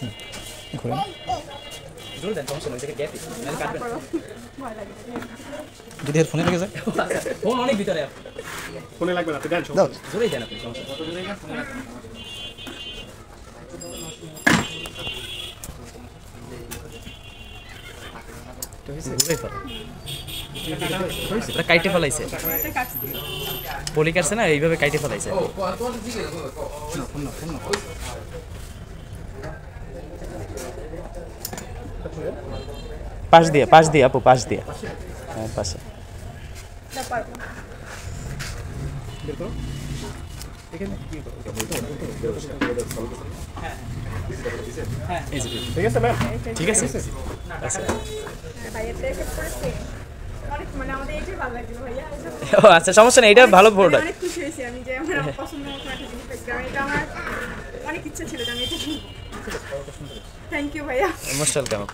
ঘুরেন জোরে দেন সমস্যা নেই দেখে গ্যাপ নালে কাটবেন ভয় লাগে যদি এর ফোনে লেগে যায় ফোন অনেক ভিতরে ফোনে লাগবে না, দেন দাও জোরেই দেন আপনি সমস্যা কত জোরে দেন ফোনে তো হইছে জোরে ফেলা হইছে এটা কাইটে ফলাইছে পলি কাটছে না এইভাবে কাইটে ফলাইছে পাশ দিয়ে আপু পাশ দিয়ে হ্যাঁ পাশে ঠিক আছে ম্যাম? ঠিক আছে ভাইয়া ব্রেকআপ করেছে অনেক মানে আমাদের এইটাই ভালো লাগছিল ভাইয়া ও আচ্ছা সমস্যা নেই এটা ভালো প্রোডাক্ট অনেক খুশি হয়েছি আমি যে আমার পছন্দ মতো একটা জিনিস পেয়েছি কারণ এটা আমার অনেক ইচ্ছা ছিল যে আমি এটা কিনবো থ্যাংক ইউ ভাইয়া মোস্ট ওয়েলকাম